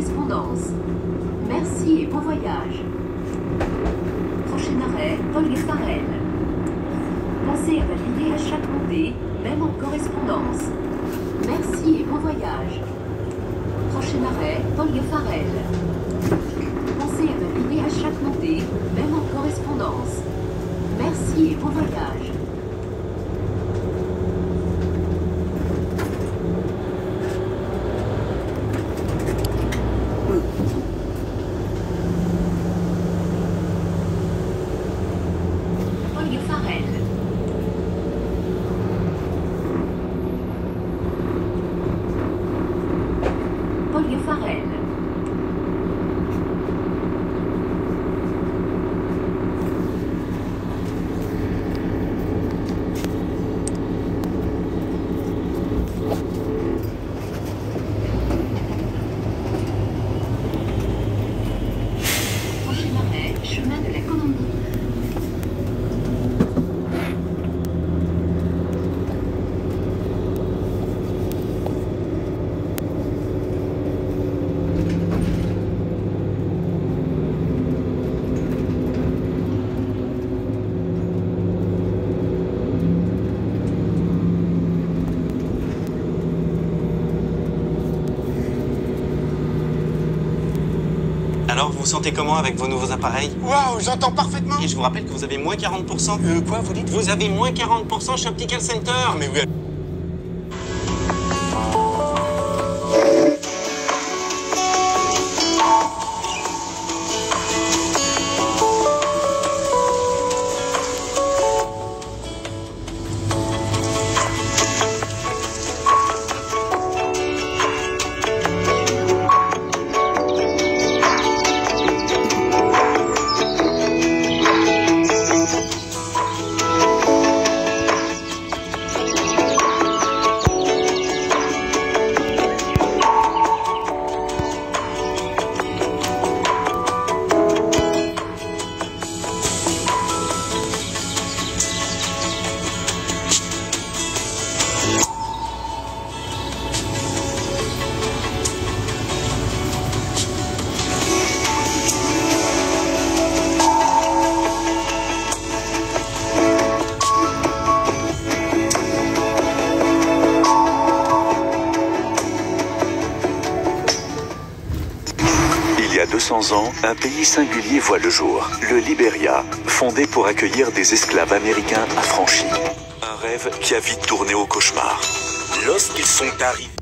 correspondance. Merci et bon voyage. Prochain arrêt, Paul Farrell. Pensez à valider à chaque montée, même en correspondance. Merci et bon voyage. Prochain arrêt, Paul Farrell. Pensez à valider à chaque montée, même en correspondance. Merci et bon voyage. Paul Farrell. Paul Farrell. Prochain arrêt, chemin de la Colombie. Alors, vous vous sentez comment avec vos nouveaux appareils? Waouh, j'entends parfaitement. Et je vous rappelle que vous avez moins 40%. Quoi, vous dites? Vous avez moins 40% chez Optical Center. Mais oui. Il y a 200 ans, un pays singulier voit le jour, le Liberia, fondé pour accueillir des esclaves américains affranchis. Un rêve qui a vite tourné au cauchemar. Lorsqu'ils sont arrivés.